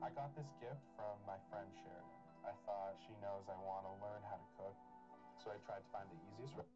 I got this gift from my friend Sheridan. I thought she knows I want to learn how to cook, so I tried to find the easiest way.